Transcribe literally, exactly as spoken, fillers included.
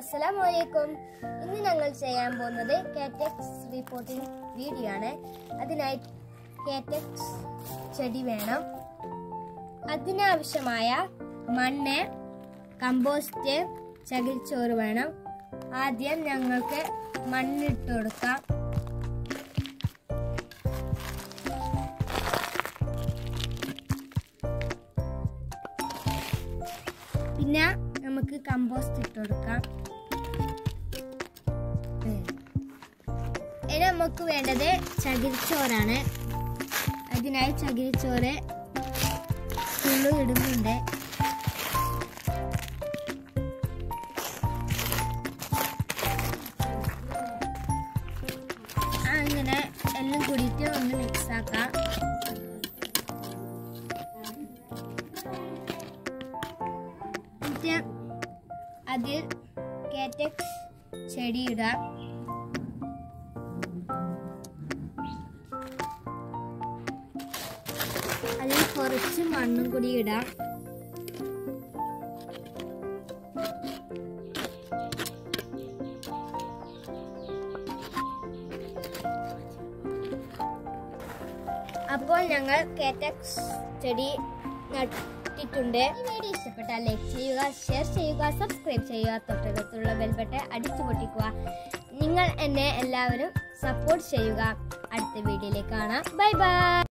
അസ്സലാമലൈക്കും. ഇന്ന് ഞങ്ങൾ ചെയ്യാൻ പോകുന്നത് കാറ്റക്സ് റിപ്പോർട്ടിംഗ് വീഡിയോ ആണ്. അതിനായി കാറ്റക്സ് ചെടി വേണം. അതിനാവശ്യമായ മണ്ണ്, കമ്പോസ്റ്റ്, ചകിരിച്ചോറ് വേണം. ആദ്യം ഞങ്ങൾക്ക് മണ്ണിട്ട് കൊടുക്കാം. പിന്നെ നമുക്ക് കമ്പോസ്റ്റ് ഇട്ട് കൊടുക്കാം. ഇനി നമുക്ക് വേണ്ടത് ചകിരിച്ചോറാണ്. അതിനായി ചകിരിച്ചോറ് തുള്ളു ഇടുന്നുണ്ട്. അങ്ങനെ എല്ലാം കൂടിയിട്ട് ഒന്ന് മിക്സ് ആക്കാം. അതിൽ കാറ്റക്സ് ചെടി ഇടാം. അതിൽ കുറച്ച് മണ്ണും കൂടി ഇടാം. അപ്പോൾ ഞങ്ങൾ കാറ്റക്സ് ചെടി നട്ടിട്ടുണ്ട്. ഈ വീഡിയോ ഇഷ്ടപ്പെട്ടാൽ ലൈക്ക് ചെയ്യുക, ഷെയർ ചെയ്യുക, സബ്സ്ക്രൈബ് ചെയ്യുക, തൊട്ടടുത്തുള്ള ബെൽ ബട്ടൺ അടിച്ചു പൊട്ടിക്കുക. നിങ്ങൾ എന്നെ എല്ലാവരും സപ്പോർട്ട് ചെയ്യുക. അടുത്ത വീഡിയോയിലേക്ക് കാണാം. Bye by.